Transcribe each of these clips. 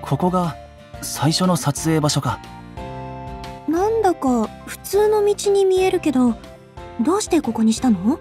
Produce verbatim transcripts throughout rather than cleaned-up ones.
ここが最初の撮影場所か。 なんだか普通の道に見えるけど、どうしてここにしたの？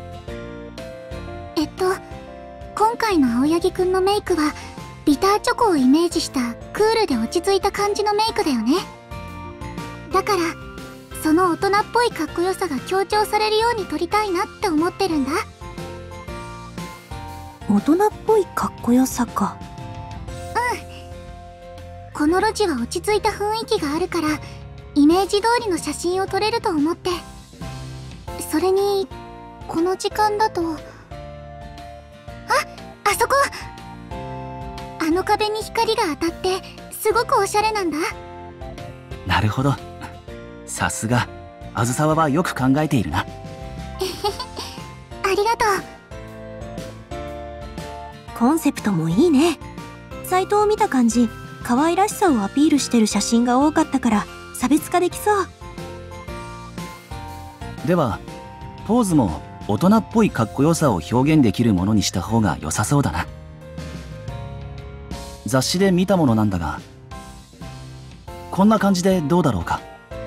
えっと今回の青柳くんのメイクはビターチョコをイメージしたクールで落ち着いた感じのメイクだよね。だからその大人っぽいかっこよさが強調されるように撮りたいなって思ってるんだ。 大人っぽいかっこよさか。 うん。この路地は落ち着いた雰囲気があるからイメージ通りの写真を撮れると思って。それにこの時間だと、あ、あそこ、あの壁に光が当たってすごくおしゃれなんだ。 なるほど。さすがあずさわはよく考えているな。 ありがとう。 コンセプトもいいね。サイトを見た感じ、可愛らしさをアピールしてる写真が多かったから差別化できそう。 ではポーズも大人っぽいかっこよさを表現できるものにした方が良さそうだな。雑誌で見たものなんだが、こんな感じでどうだろうか。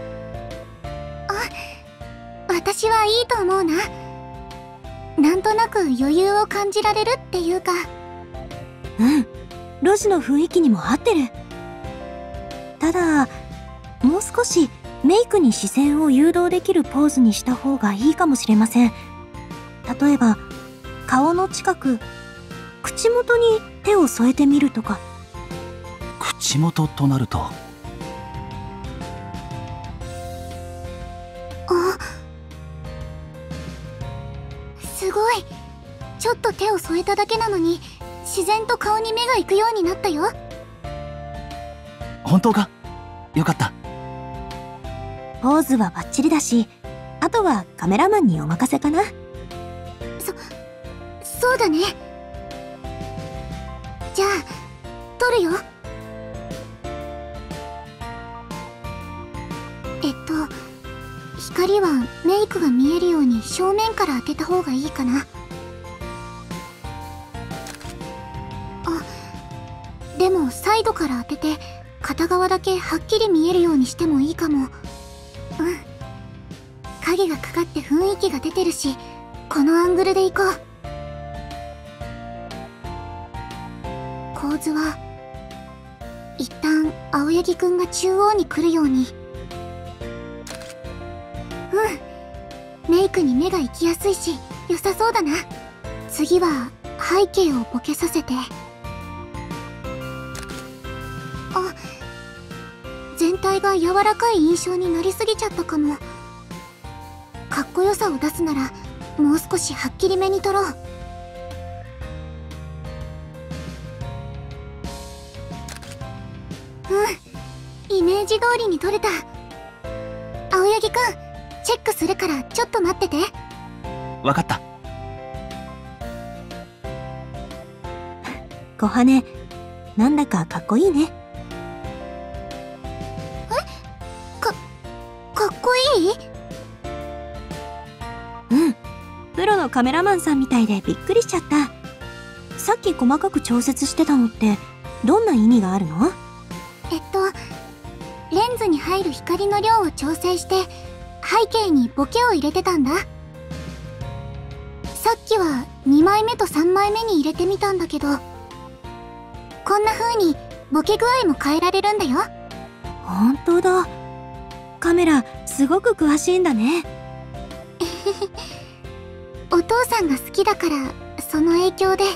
あ、私はいいと思うな。なんとなく余裕を感じられるっていうか。 うん、路地の雰囲気にも合ってる。ただもう少しメイクに視線を誘導できるポーズにした方がいいかもしれません。例えば顔の近く、口元に手を添えてみるとか。 口元となると、 あ、すごい。ちょっと手を添えただけなのに自然と顔に目が行くようになったよ。 本当か？よかった。 ポーズはバッチリだし、あとはカメラマンにお任せかな。 そ、そうだね。じゃあ撮るよ。えっと光はメイクが見えるように正面から当てた方がいいかな。あ、でもサイドから当てて片側だけはっきり見えるようにしてもいいかも。うん、影がかかって雰囲気が出てるし、このアングルでいこう。構図は一旦青柳くんが中央に来るように。うん、メイクに目が行きやすいし良さそうだな。次は背景をボケさせて。あ、全体が柔らかい印象になりすぎちゃったかも。かっこよさを出すならもう少しはっきりめに撮ろう。うん、イメージ通りに撮れた。青柳くん、チェックするからちょっと待ってて。 わかった。 小羽、なんだかかっこいいね。 か、かっこいい？ うん、プロのカメラマンさんみたいでびっくりしちゃった。さっき細かく調節してたのってどんな意味があるの？ えっとレンズに入る光の量を調整して背景にボケを入れてたんだ。さっきはにまいめとさんまいめに入れてみたんだけど、こんな風にボケ具合も変えられるんだよ。 本当だ。カメラすごく詳しいんだね。 お父さんが好きだからその影響で。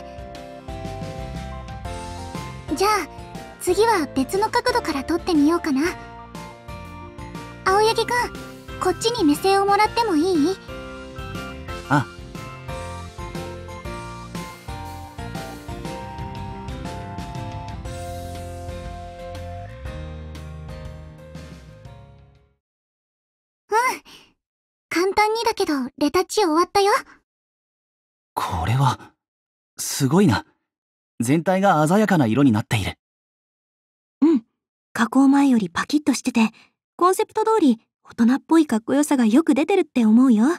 じゃあ次は別の角度から撮ってみようかな。青柳くん、こっちに目線をもらってもいい？ あ、 簡単にだけどレタッチ終わったよ。 これはすごいな。全体が鮮やかな色になっている。 うん、加工前よりパキッとしてて、コンセプト通り大人っぽいかっこよさがよく出てるって思うよ。 よ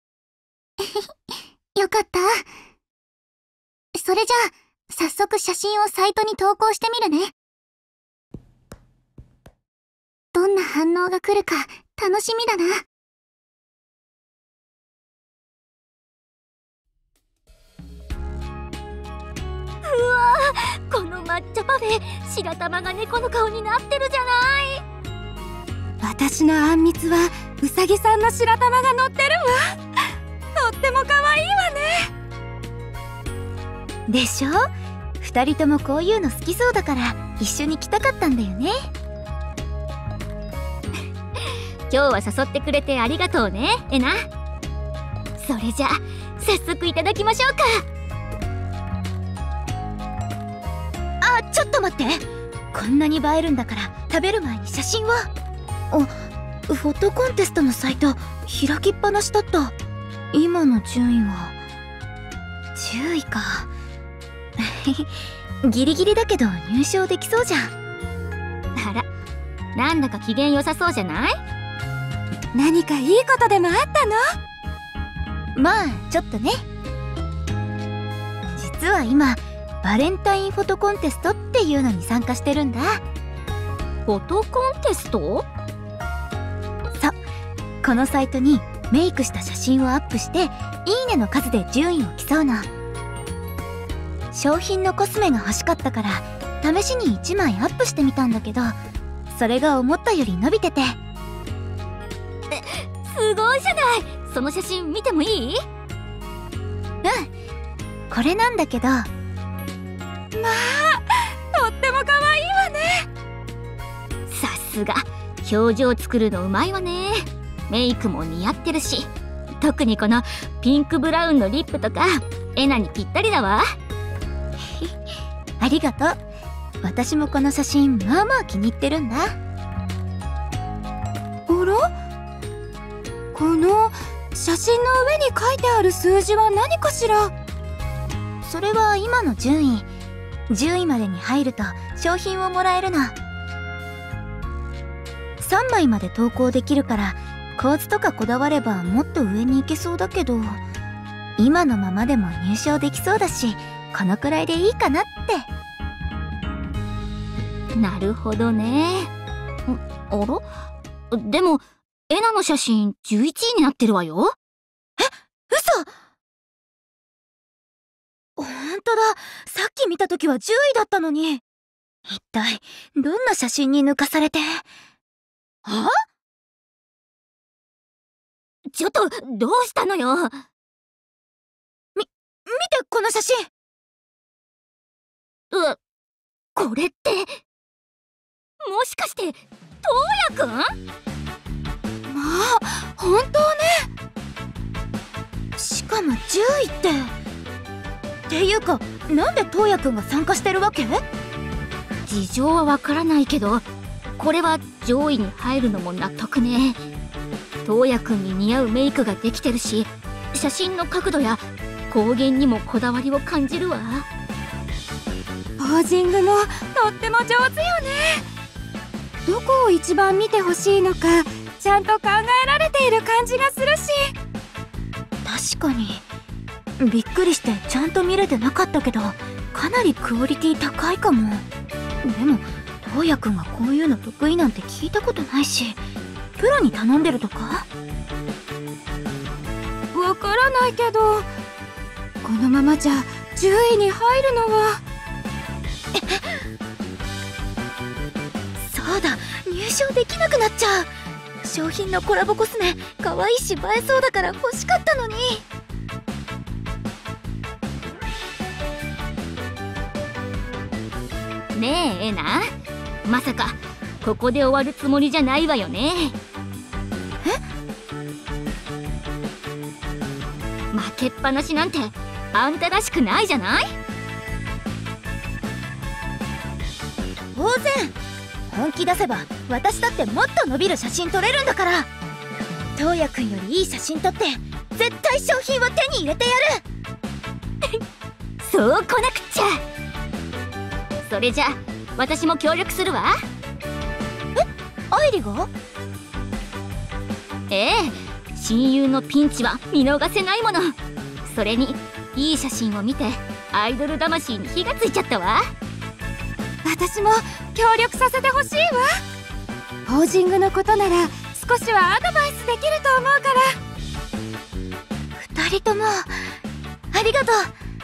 かった。それじゃあ早速写真をサイトに投稿してみるね。 どんな反応が来るか楽しみだな。 うわー、この抹茶パフェ、白玉が猫の顔になってるじゃない。私のあんみつはうさぎさんの白玉が乗ってるわ。とっても可愛いわね。でしょ？二人ともこういうの好きそうだから一緒に来たかったんだよね。今日は誘ってくれてありがとうね、えな。それじゃあ早速いただきましょうか。あ、ちょっと待って。こんなに映えるんだから食べる前に写真を。あ、フォトコンテストのサイト開きっぱなしだった。今の順位はじゅういか。ギリギリだけど入賞できそうじゃん。あら、なんだか機嫌良さそうじゃない？何かいいことでもあったの？まあちょっとね。実は今バレンタインフォトコンテストっていうのに参加してるんだ。フォトコンテスト？そう、このサイトにメイクした写真をアップしていいねの数で順位を競うの。商品のコスメが欲しかったから試しにいちまいアップしてみたんだけど、それが思ったより伸びてて。え、すごいじゃない。その写真見てもいい？うん、これなんだけど。まあ、とっても可愛いわね。さすが、表情作るのうまいわね。メイクも似合ってるし、特にこのピンクブラウンのリップとかエナにぴったりだわ。ありがとう。私もこの写真まあまあ気に入ってるんだ。あら？この写真の上に書いてある数字は何かしら？それは今の順位。じゅういまでに入ると商品をもらえるの。さんまいまで投稿できるから構図とかこだわればもっと上に行けそうだけど、今のままでも入賞できそうだし、このくらいでいいかなって。なるほどね。あら？でもエナの写真じゅういちいになってるわよ。え、嘘！ほんとだ。さっき見た時はじゅういだったのに。一体どんな写真に抜かされて。は？ちょっとどうしたのよ。み、見てこの写真。う、これってもしかしてトウヤくん？まあ、本当ね。しかもじゅういって。っていうか、なんでトウヤくんが参加してるわけ？事情はわからないけど、これは上位に入るのも納得ね。トウヤくんに似合うメイクができてるし、写真の角度や光源にもこだわりを感じるわ。ポージングもとっても上手よね。どこを一番見てほしいのかちゃんと考えられている感じがするし。確かにびっくりしてちゃんと見れてなかったけど、かなりクオリティ高いかも。でもトウヤくんがこういうの得意なんて聞いたことないし、プロに頼んでるとか？わからないけど、このままじゃじゅういに入るのは。そうだ、入賞できなくなっちゃう。商品のコラボコスメ可愛いし映えそうだから欲しかったのに。ねえエナ、まさかここで終わるつもりじゃないわよね。え？負けっぱなしなんてあんたらしくないじゃない？当然、本気出せば私だってもっと伸びる写真撮れるんだから。トウヤくんよりいい写真撮って絶対商品を手に入れてやる。そうこなくっちゃ。それじゃあ私も協力するわ。え、アイリが？ええ、親友のピンチは見逃せないもの。それにいい写真を見てアイドル魂に火がついちゃったわ。私も協力させてほしいわ。 ポージングのことなら少しはアドバイスできると思うから。二人ともありがと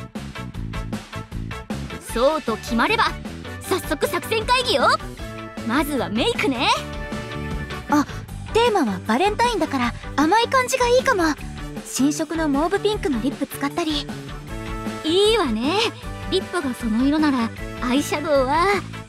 う。 そうと決まれば早速作戦会議よ。まずはメイクね。 あ、テーマはバレンタインだから甘い感じがいいかも。新色のモーブピンクのリップ使ったり。 いいわね。リップがその色ならアイシャドウは